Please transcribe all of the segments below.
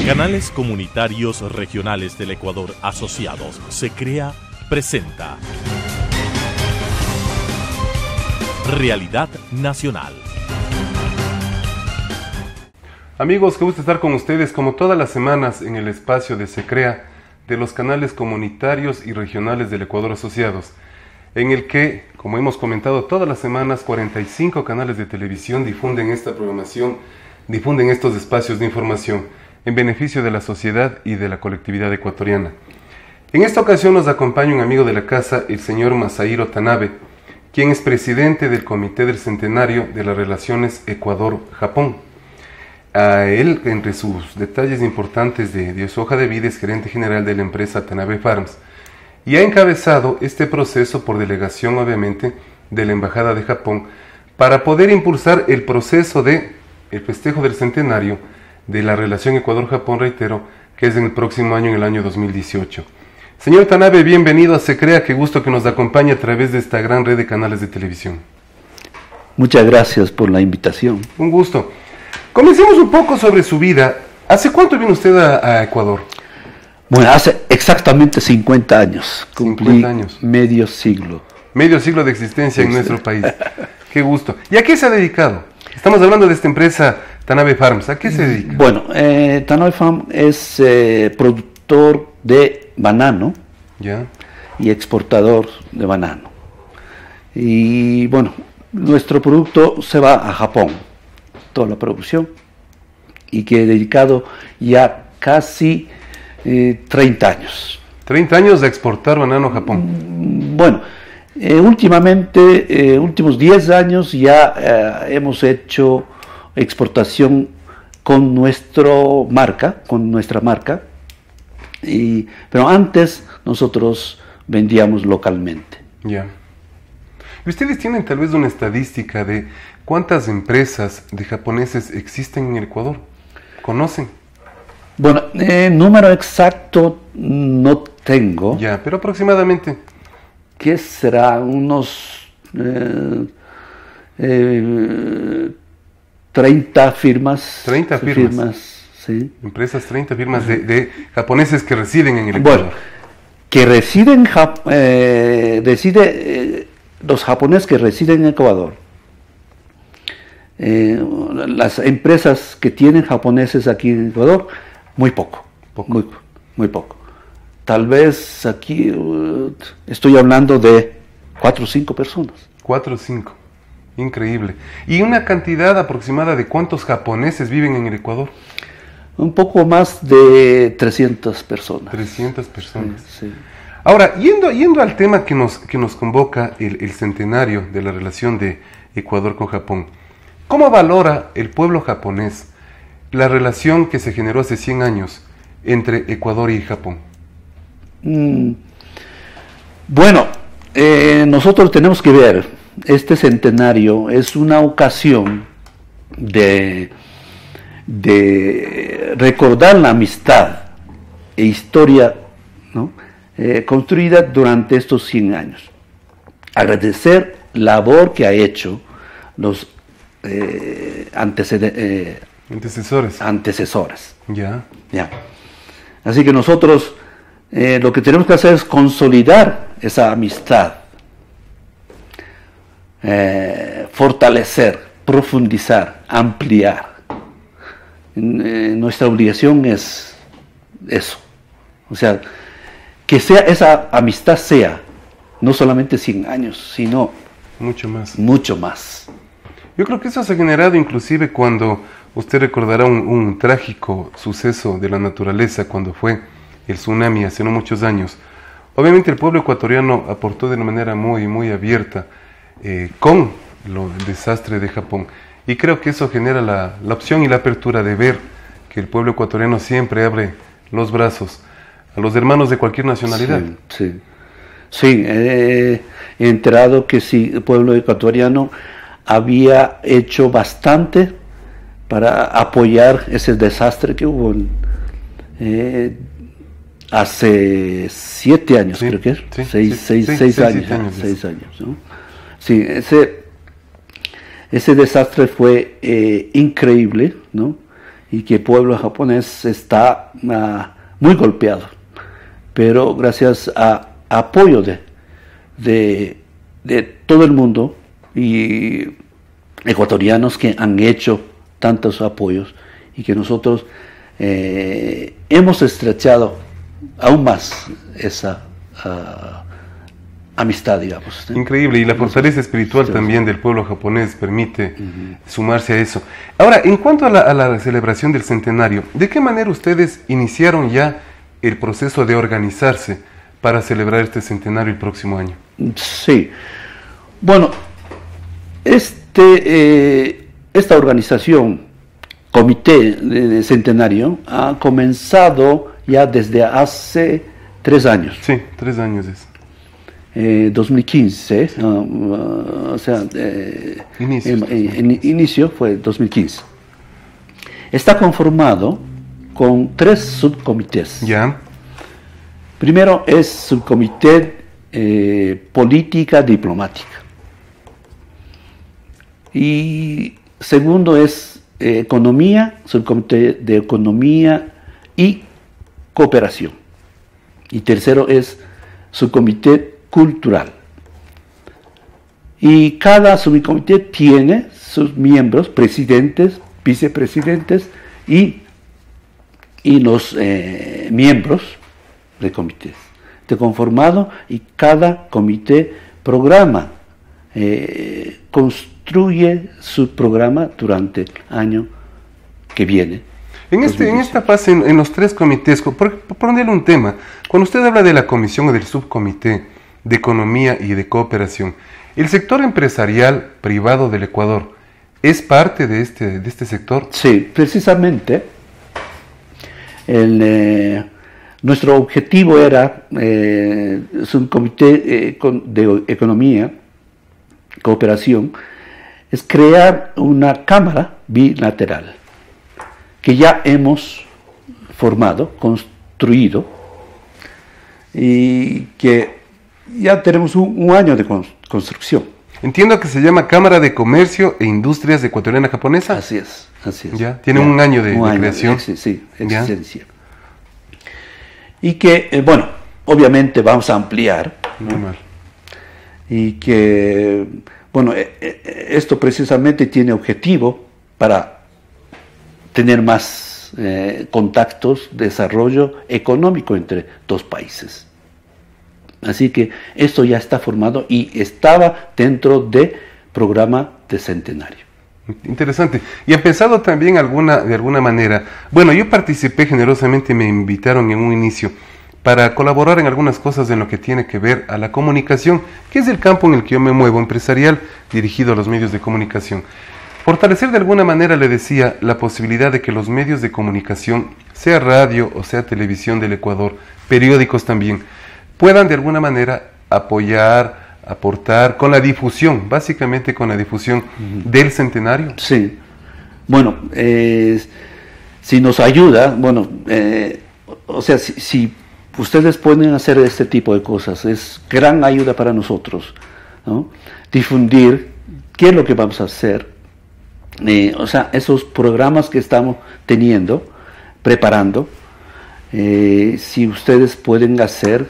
Canales Comunitarios Regionales del Ecuador Asociados, SECREA, presenta Realidad Nacional. Amigos, qué gusto estar con ustedes como todas las semanas en el espacio de SECREA de los canales comunitarios y regionales del Ecuador Asociados, en el que, como hemos comentado todas las semanas, 45 canales de televisión difunden esta programación, difunden estos espacios de información en beneficio de la sociedad y de la colectividad ecuatoriana. En esta ocasión nos acompaña un amigo de la casa, el señor Masahiro Tanabe, quien es presidente del Comité del Centenario de las Relaciones Ecuador-Japón. A él, entre sus detalles importantes de su hoja de vida, es gerente general de la empresa Tanabe Farms, y ha encabezado este proceso por delegación, obviamente, de la Embajada de Japón, para poder impulsar el proceso de el festejo del centenario de la relación Ecuador-Japón, reitero, que es en el próximo año, en el año 2018. Señor Tanabe, bienvenido a SECREA, qué gusto que nos acompañe a través de esta gran red de canales de televisión. Muchas gracias por la invitación. Un gusto. Comencemos un poco sobre su vida. ¿Hace cuánto vino usted a Ecuador? Bueno, hace exactamente 50 años. 50 años. Medio siglo. Medio siglo de existencia en nuestro país. Qué gusto. ¿Y a qué se ha dedicado? Estamos hablando de esta empresa Tanabe Farms. ¿A qué se dedica? Bueno, Tanabe Farms es productor de banano, ¿ya?, y exportador de banano. Y bueno, nuestro producto se va a Japón, toda la producción, y que he dedicado ya casi 30 años. 30 años de exportar banano a Japón. Bueno, últimamente, últimos 10 años ya hemos hecho exportación con nuestra marca, pero antes nosotros vendíamos localmente. Ya. ¿Y ustedes tienen tal vez una estadística de cuántas empresas de japoneses existen en el Ecuador? ¿Conocen? Bueno, número exacto no tengo. Ya, pero aproximadamente. ¿Qué será? Unos 30 firmas. 30 firmas. Sí. Empresas, 30 firmas de japoneses que residen en el Ecuador. Bueno, que residen, los japoneses que residen en Ecuador. Las empresas que tienen japoneses aquí en Ecuador, muy poco. Muy poco. Tal vez aquí estoy hablando de 4 o 5 personas. 4 o 5. Increíble. ¿Y una cantidad aproximada de cuántos japoneses viven en el Ecuador? Un poco más de 300 personas. 300 personas. Sí, sí. Ahora, yendo al tema que nos convoca, el centenario de la relación de Ecuador con Japón, ¿cómo valora el pueblo japonés la relación que se generó hace 100 años entre Ecuador y Japón? Bueno, nosotros tenemos que ver, este centenario es una ocasión de recordar la amistad e historia, ¿no?, construida durante estos 100 años. Agradecer la labor que ha hecho los antecesores. Ya. Así que nosotros lo que tenemos que hacer es consolidar esa amistad, fortalecer, profundizar, ampliar. Nuestra obligación es eso. O sea, que esa amistad sea no solamente 100 años, sino mucho más. Mucho más. Yo creo que eso se ha generado inclusive cuando usted recordará un trágico suceso de la naturaleza, cuando fue el tsunami hace no muchos años. Obviamente el pueblo ecuatoriano aportó de una manera muy, muy abierta con el desastre de Japón. Y creo que eso genera la opción y la apertura de ver que el pueblo ecuatoriano siempre abre los brazos a los hermanos de cualquier nacionalidad. Sí, he enterado que sí, el pueblo ecuatoriano había hecho bastante para apoyar ese desastre que hubo hace 7 años, creo que es. 6 años, ¿no? Sí, ese desastre fue increíble, ¿no? y que el pueblo japonés está muy golpeado, pero gracias a apoyo de todo el mundo y ecuatorianos que han hecho tantos apoyos y que nosotros hemos estrechado aún más esa amistad, digamos. Increíble, y la fortaleza espiritual también del pueblo japonés permite sumarse a eso. Ahora, en cuanto a la celebración del centenario, ¿de qué manera ustedes iniciaron ya el proceso de organizarse para celebrar este centenario el próximo año? Sí, bueno, esta organización, Comité de Centenario, ha comenzado ya desde hace 3 años. Sí, 3 años es. 2015, o sea, inicio fue 2015. Está conformado con 3 subcomités. Ya. Primero es subcomité política diplomática. Y segundo es economía, subcomité de economía y cooperación. Y tercero es subcomité cultural. Y cada subcomité tiene sus miembros, presidentes, vicepresidentes y los miembros de comités. Está conformado y cada comité programa, construye su programa durante el año que viene. En esta fase, en los 3 comités, por ponerle un tema, cuando usted habla de la comisión o del subcomité de economía y de cooperación, ¿el sector empresarial privado del Ecuador es parte de este sector? Sí, precisamente. Nuestro objetivo era subcomité de economía, cooperación, es crear una cámara bilateral que ya hemos formado, construido, y que ya tenemos un año de construcción. Entiendo que se llama Cámara de Comercio e Industrias Ecuatoriana Japonesa. Así es. Ya, tiene un año de creación. Sí, existencia. Y que, bueno, obviamente vamos a ampliar. Normal. Y que, bueno, esto precisamente tiene objetivo para tener más contactos, desarrollo económico entre 2 países. Así que esto ya está formado y estaba dentro del programa de centenario. Interesante. ¿Y han pensado también de alguna manera? Bueno, yo participé generosamente, me invitaron en un inicio para colaborar en algunas cosas en lo que tiene que ver a la comunicación, que es el campo en el que yo me muevo, empresarial, dirigido a los medios de comunicación. Fortalecer de alguna manera, le decía, la posibilidad de que los medios de comunicación, sea radio o sea televisión del Ecuador, periódicos también, puedan de alguna manera apoyar, aportar con la difusión, básicamente con la difusión del centenario. Sí. Bueno, si nos ayuda, bueno, o sea, si ustedes pueden hacer este tipo de cosas, es gran ayuda para nosotros, ¿no? Difundir qué es lo que vamos a hacer. O sea, esos programas que estamos preparando, si ustedes pueden hacer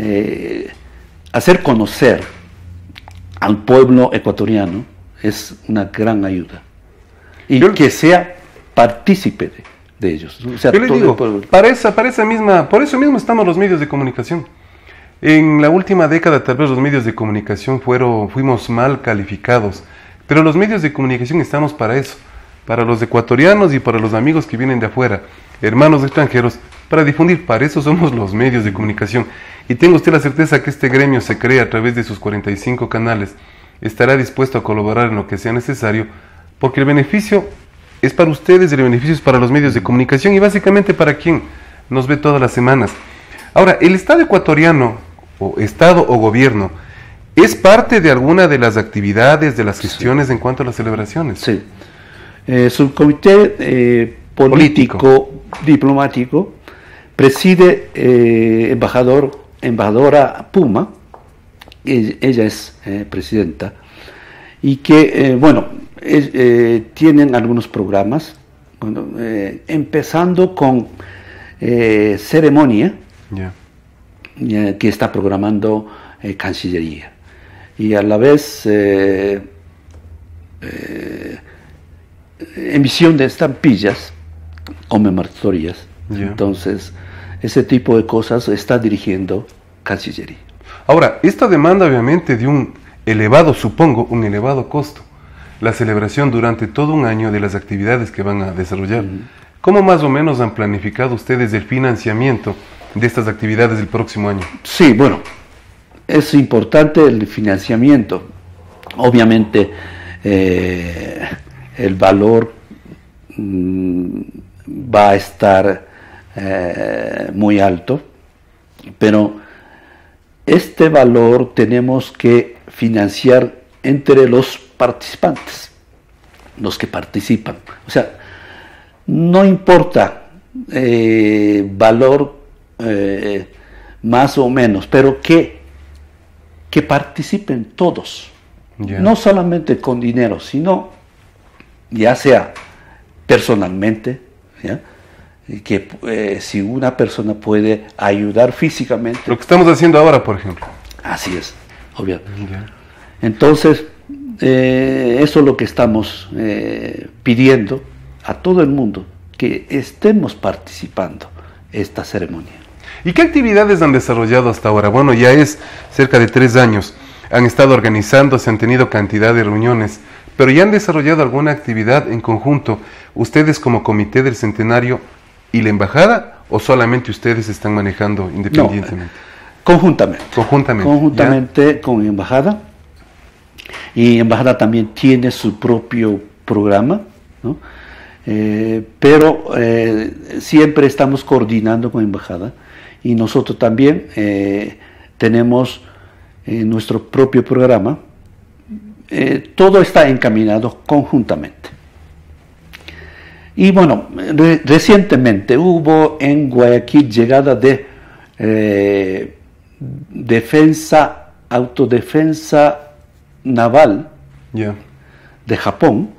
conocer al pueblo ecuatoriano, es una gran ayuda. Y que sea partícipe de ellos. O sea, yo le digo, por eso mismo estamos los medios de comunicación. En la última década tal vez los medios de comunicación fuimos mal calificados, pero los medios de comunicación estamos para eso, para los ecuatorianos y para los amigos que vienen de afuera, hermanos extranjeros, para difundir. Para eso somos los medios de comunicación. Y tengo usted la certeza que este gremio se crea a través de sus 45 canales, estará dispuesto a colaborar en lo que sea necesario, porque el beneficio es para ustedes, el beneficio es para los medios de comunicación y básicamente para quien nos ve todas las semanas. Ahora, el Estado ecuatoriano, o Estado o gobierno, ¿es parte de alguna de las actividades, de las gestiones en cuanto a las celebraciones? Sí. Subcomité político diplomático preside embajadora Puma, ella es presidenta, y que, tienen algunos programas empezando con ceremonia Ya. que está programando Cancillería, y a la vez emisión de estampillas conmemoratorias. Ya. Entonces, ese tipo de cosas está dirigiendo Cancillería. Ahora, esta demanda obviamente de un elevado, supongo, un elevado costo. La celebración durante todo un año de las actividades que van a desarrollar. ¿Cómo más o menos han planificado ustedes el financiamiento de estas actividades del próximo año? Sí, bueno, es importante el financiamiento. Obviamente, el valor va a estar muy alto, pero este valor tenemos que financiar entre los participantes, los que participan. O sea, no importa valor más o menos, pero que participen todos. Yeah. No solamente con dinero, sino ya sea personalmente, ¿ya? Que si una persona puede ayudar físicamente. Lo que estamos haciendo ahora, por ejemplo. Así es, obviamente. Yeah. Entonces, eso es lo que estamos pidiendo a todo el mundo, que estemos participando en esta ceremonia. ¿Y qué actividades han desarrollado hasta ahora? Bueno, ya es cerca de 3 años. Han estado organizando, se han tenido cantidad de reuniones, pero ¿ya han desarrollado alguna actividad en conjunto, ustedes como Comité del Centenario y la Embajada, o solamente ustedes están manejando independientemente? No, conjuntamente. Conjuntamente ¿Ya? Con Embajada. Y Embajada también tiene su propio programa, ¿no? Pero siempre estamos coordinando con Embajada, y nosotros también tenemos nuestro propio programa. Todo está encaminado conjuntamente. Y bueno, recientemente hubo en Guayaquil llegada de autodefensa naval Yeah. de Japón.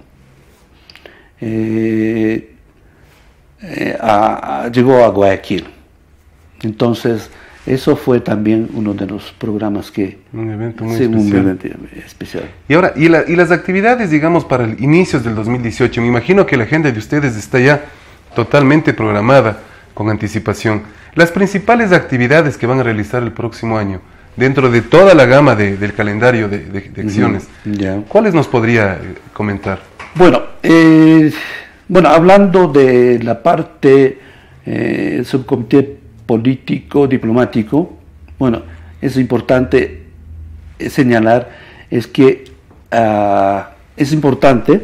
Llegó a Guayaquil. Entonces, eso fue también uno de los programas que... Un evento muy sí, especial. un evento especial. Y ahora, y las actividades, digamos, para el inicios del 2018, me imagino que la agenda de ustedes está ya totalmente programada con anticipación. Las principales actividades que van a realizar el próximo año, dentro de toda la gama del calendario de acciones, Ya. ¿cuáles nos podría comentar? Bueno, hablando de la parte subcomité político diplomático, bueno, es importante señalar es que es importante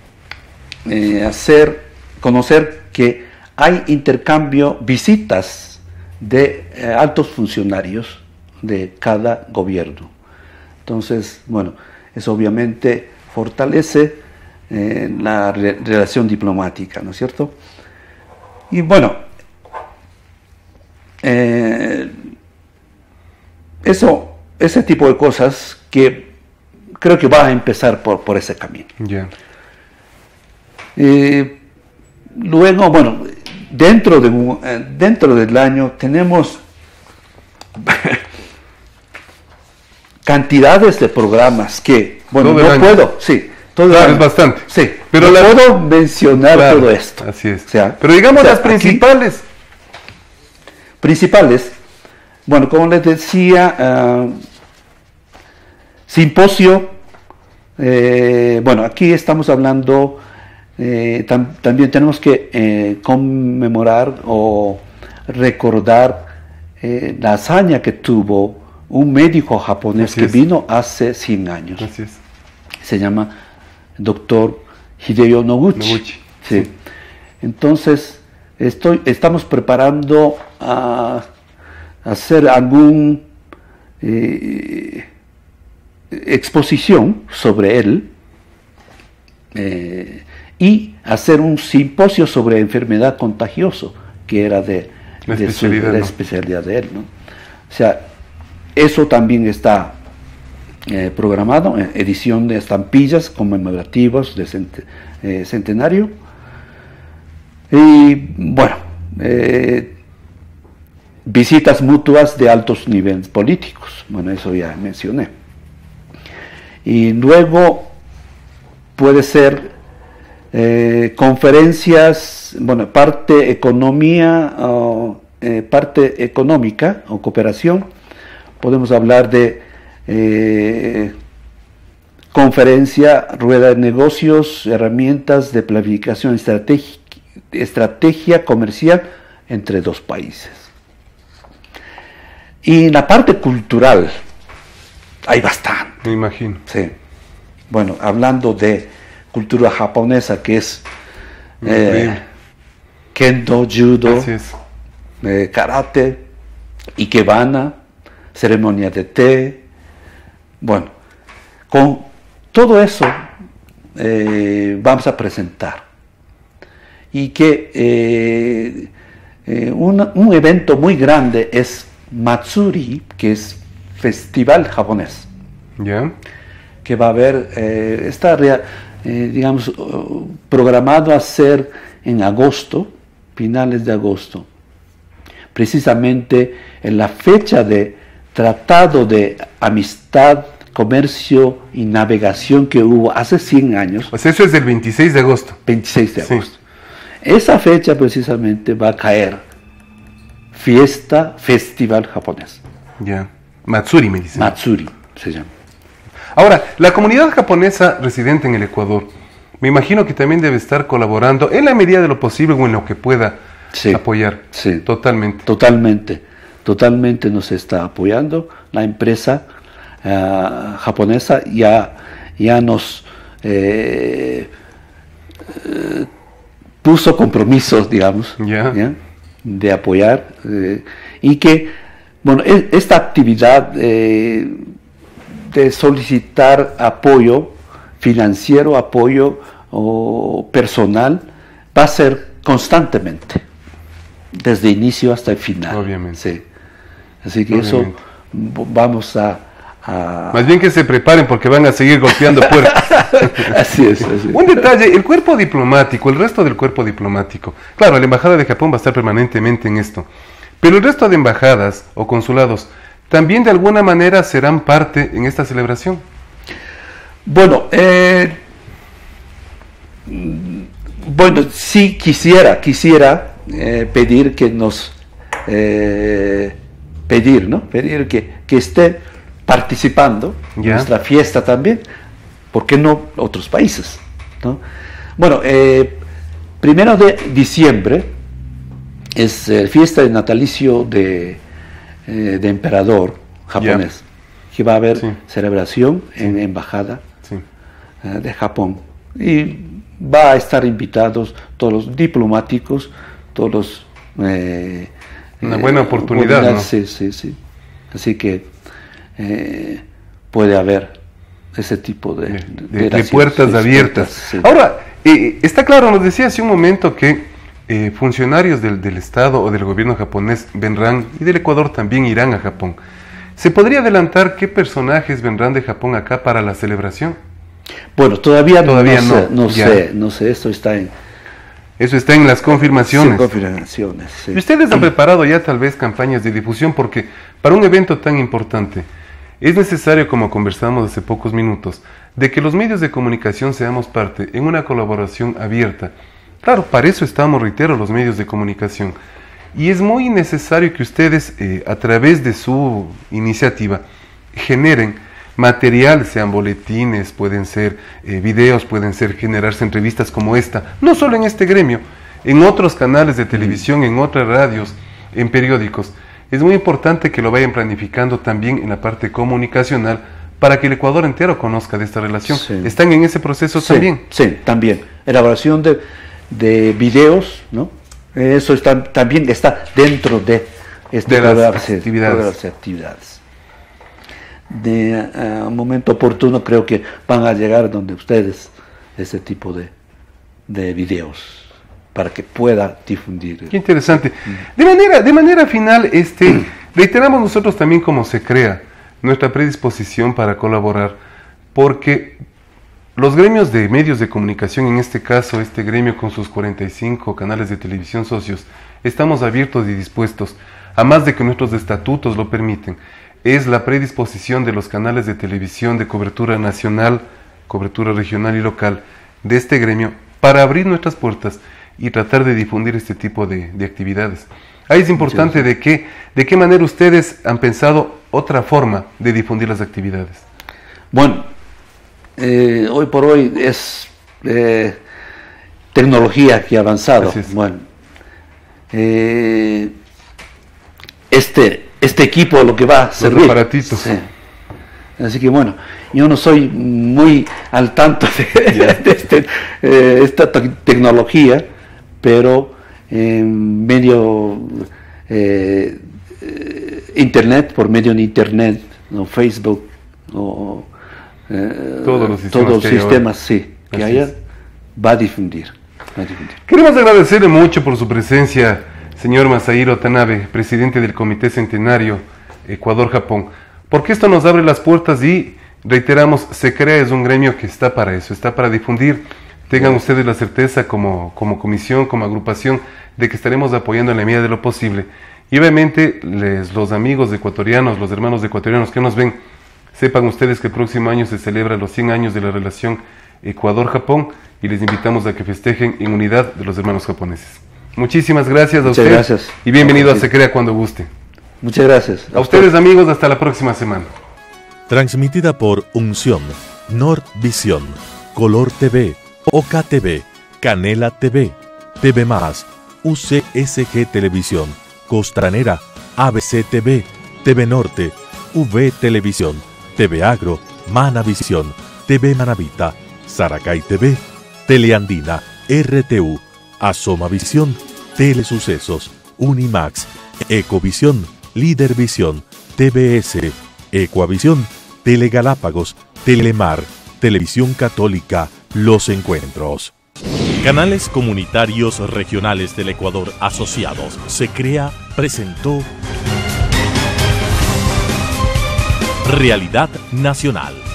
conocer que hay intercambio, visitas de altos funcionarios de cada gobierno. Entonces, bueno, eso obviamente fortalece la relación diplomática, ¿no es cierto? Y bueno, ese tipo de cosas que creo que va a empezar por ese camino. Yeah. Luego, bueno, dentro del año tenemos cantidades de programas que, bueno, Todo el no año. puedo, sí, todo el Claro, año. es bastante. Sí, Pero no puedo mencionar Claro, todo esto. así es. O sea, pero digamos las aquí, principales. bueno, como les decía, simposio, bueno, aquí estamos hablando, también tenemos que conmemorar o recordar la hazaña que tuvo un médico japonés Así que es. vino hace 100 años. Así es. Se llama Dr. Hideo Noguchi. Noguchi. Sí. Entonces, estamos preparando a hacer algún exposición sobre él y hacer un simposio sobre enfermedad contagiosa, que era de La la especialidad, ¿no? especialidad de él, ¿no? O sea, eso también está programado, edición de estampillas conmemorativas de centenario. Y bueno, visitas mutuas de altos niveles políticos, bueno, eso ya mencioné. Y luego puede ser conferencias, bueno, parte económica o cooperación. Podemos hablar de conferencia, rueda de negocios, herramientas de planificación estrategia comercial entre dos países. Y en la parte cultural hay bastante. Me imagino. Sí. Bueno, hablando de cultura japonesa, que es kendo, judo, karate, ikebana, ceremonia de té. Bueno, con todo eso vamos a presentar. Y que un evento muy grande es Matsuri, que es festival japonés. ¿Ya? Que va a haber, está digamos, programado a ser en agosto, finales de agosto, precisamente en la fecha de Tratado de Amistad, Comercio y Navegación que hubo hace 100 años. Pues eso es del 26 de agosto. 26 de agosto. Sí. Esa fecha precisamente va a caer festival japonés. Ya. Matsuri me dice. Matsuri se llama. Ahora, la comunidad japonesa residente en el Ecuador, me imagino que también debe estar colaborando en la medida de lo posible o en lo que pueda apoyar. Sí. Totalmente. Totalmente nos está apoyando. La empresa japonesa ya nos puso compromisos, digamos, ¿ya? De apoyar y que, bueno, esta actividad de solicitar apoyo financiero, apoyo o personal, va a ser constantemente, desde inicio hasta el final. Obviamente. Sí. Así que eso vamos a... Más bien que se preparen porque van a seguir golpeando puertas. Así es. Un detalle, el cuerpo diplomático, el resto del cuerpo diplomático. Claro, la Embajada de Japón va a estar permanentemente en esto. Pero el resto de embajadas o consulados también de alguna manera serán parte en esta celebración. Bueno, sí quisiera pedir que nos... pedir que esté participando en nuestra fiesta también, ¿por qué no otros países? ¿No? Bueno, 1 de diciembre es fiesta de natalicio de emperador japonés, que va a haber celebración en embajada de Japón, y va a estar invitados todos los diplomáticos, todos los... una buena oportunidad, ¿no? Sí. Así que puede haber ese tipo de puertas abiertas. Sí. Ahora, está claro, nos decía hace un momento que funcionarios del Estado o del gobierno japonés vendrán, y del Ecuador también irán a Japón. ¿Se podría adelantar qué personajes vendrán de Japón acá para la celebración? Bueno, todavía no sé, esto está en... Eso está en las confirmaciones. Sí. ¿Y ustedes han preparado ya tal vez campañas de difusión? Porque para un evento tan importante es necesario, como conversamos hace pocos minutos, de que los medios de comunicación seamos parte en una colaboración abierta. Claro, para eso estamos, reitero, los medios de comunicación. Y es muy necesario que ustedes, a través de su iniciativa, generen material, sean boletines, pueden ser videos, pueden ser generarse entrevistas como esta, no solo en este gremio, en otros canales de televisión, en otras radios, en periódicos. Es muy importante que lo vayan planificando también en la parte comunicacional para que el Ecuador entero conozca de esta relación. Sí. ¿Están en ese proceso también? Sí, también. Elaboración de videos, ¿no? Eso también está dentro de las actividades. De un momento oportuno creo que van a llegar donde ustedes ese tipo de videos para que pueda difundir. Qué interesante. De manera final, reiteramos nosotros también como se crea nuestra predisposición para colaborar, porque los gremios de medios de comunicación, en este caso, este gremio con sus 45 canales de televisión socios, estamos abiertos y dispuestos, a más de que nuestros estatutos lo permiten, es la predisposición de los canales de televisión de cobertura nacional, cobertura regional y local de este gremio para abrir nuestras puertas y tratar de difundir este tipo de actividades. Ahí es importante de qué manera ustedes han pensado otra forma de difundir las actividades. Bueno, hoy por hoy es tecnología que ha avanzado. Bueno, este equipo lo que va a servir. Los aparatitos. Sí. Así que bueno, yo no soy muy al tanto de esta tecnología, pero medio internet, por medio de internet, o Facebook, o todos los sistemas sí, que haya, va a difundir. Queremos agradecerle mucho por su presencia, señor Masahiro Tanabe, presidente del Comité Centenario Ecuador-Japón, porque esto nos abre las puertas y, reiteramos, SECREA es un gremio que está para eso, está para difundir. Tengan ustedes la certeza como comisión, como agrupación, de que estaremos apoyando en la medida de lo posible. Y obviamente los amigos ecuatorianos, los hermanos ecuatorianos que nos ven, sepan ustedes que el próximo año se celebra los 100 años de la relación Ecuador-Japón y les invitamos a que festejen en unidad de los hermanos japoneses. Muchísimas gracias a usted. Gracias. Y bienvenido a SECREA cuando guste. Muchas gracias. A ustedes, amigos, hasta la próxima semana. Transmitida por Unción, Nordvisión, Color TV, OKTV, Canela TV, TV+, UCSG Televisión, Costranera, ABC TV, TV Norte, V Televisión, TV Agro, Manavisión, TV Manavita, Saracay TV, Teleandina, RTU, Asomavisión, Telesucesos, Unimax, Ecovisión, Lidervisión, TVS, Ecuavisión, Telegalápagos, Telemar, Televisión Católica, Los Encuentros. Canales comunitarios regionales del Ecuador asociados. SECREA presentó Realidad Nacional.